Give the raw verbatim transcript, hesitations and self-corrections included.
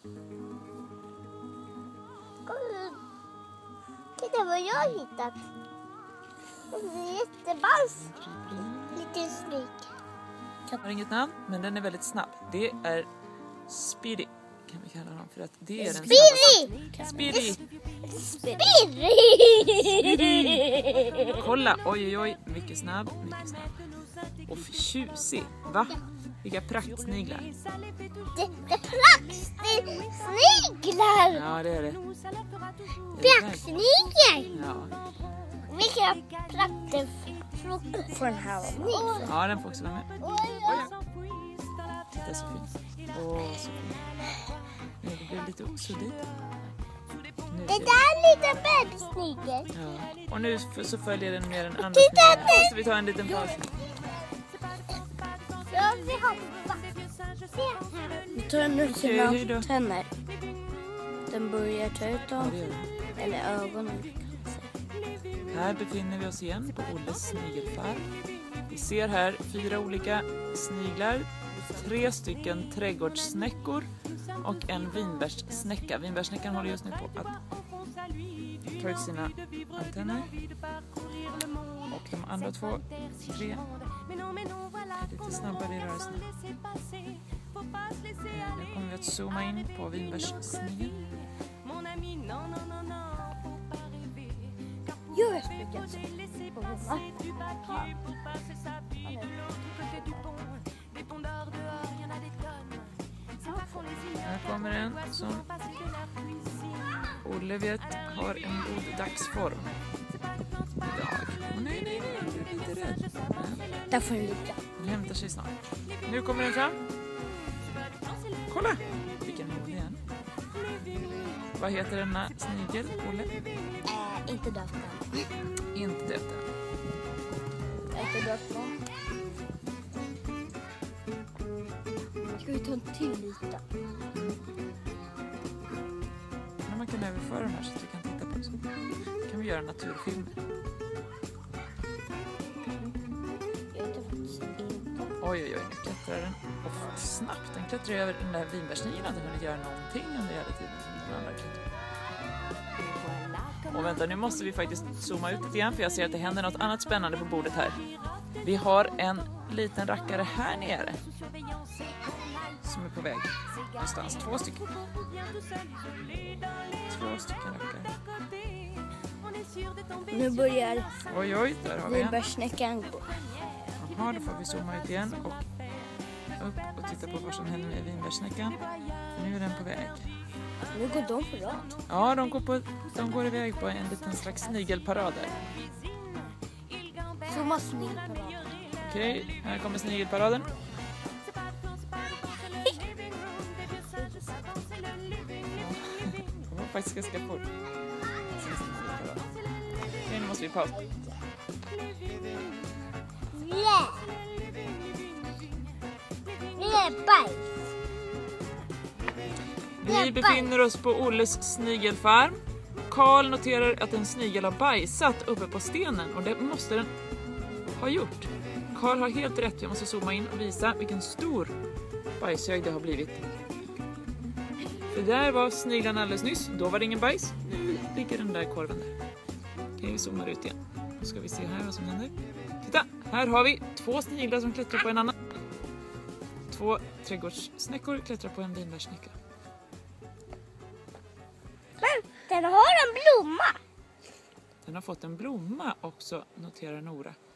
Titta vad jag har hittat. Det är jättebans. Liten snygg. Jag har inget namn, men den är väldigt snabb. Det är Speedy, kan vi kalla honom, för att det är den Speedy! Speedy! Speedy! Kolla, oj oj oj, mycket snabb, mycket snabb. Och tjusig, va? Vilka praktsniglar. Det, det är praktsniglar! Ja, det är det. Praktsniglar! Ja. Vilka prakter får den här vara med? Ja, den får också vara med. Oj, oj. Det är så fint. Åh, så fint. Nu blir det lite suddigt. Det där är lite bebissnigel. Ja. Och nu så följer den med den andra Titta snigeln. nu! Så vi tar en liten paus. Jag vill hoppa. Se här. Vi tar nu Okej, hej då. sina tänder. Den börjar ta ut Ja, dem. det gör den. Eller ögonen kan man säga. Här befinner vi oss igen på Olles snigelfarm. Vi ser här fyra olika sniglar, tre stycken trädgårdssnäckor och en vinbärssnäcka. Vinbärssnäckan håller just nu på att ta ut sina antenner. Och de andra två, tre, är lite snabbare i rörelserna. Nu kommer vi att zooma in på vinbärssnigeln. Just det. Här kommer en som Olle vet har en god dagsform idag. Åh, nej, nej, nej, jag är lite rädd. Där får den ligga. Den hämtar sig snart. Nu kommer den fram. Kolla! Vilken modig en. Vad heter denna snigel, Olle? Äh, inte döpt den. Inte döpt än. Inte döpt den. Ska vi ta en till liten? När man kan överföra den här så att vi kan titta på det så kan vi göra naturfilmer. Jag vet faktiskt inte. Oj, oj, oj, nu klättrar den. Och snabbt, den klättrar över den där vinbärssnigeln. Den har hunnit göra någonting under hela tiden som den andra klättrar. Och vänta, nu måste vi faktiskt zooma ut lite grann för jag ser att det händer något annat spännande på bordet här. Vi har en liten rackare här nere som är på väg någonstans. Två stycken. Två stycken rackare. Nu börjar Oj, oj, där har vi en. vinbärssnäckan gå. Jaha, då får vi zooma ut igen och upp och titta på vad som händer med vinbärssnäckan. Nu är den på väg. Nu går de på rad. Ja, de går, på, de går iväg på en liten slags snigelparad där. Så måste ni på rad. Okej, här kommer snigelparaden. Det var faktiskt ganska fort. Okej, nu måste vi pausa. Nej. Det är bajs. Vi befinner oss på Olles snigelfarm. Karl noterar att en snigel har bajsat uppe på stenen och det måste den ha gjort. Karl har helt rätt, jag måste zooma in och visa vilken stor bajshög det har blivit. Det där var sniglarna alldeles nyss, då var det ingen bajs. Nu ligger den där korven där. Okej, vi zoomar ut igen. Då ska vi se här vad som händer. Titta, här har vi två sniglar som klättrar på en annan. Två trädgårdssnäckor klättrar på en vinbärssnäcka. Den har en blomma. Den har fått en blomma också, noterar Nora.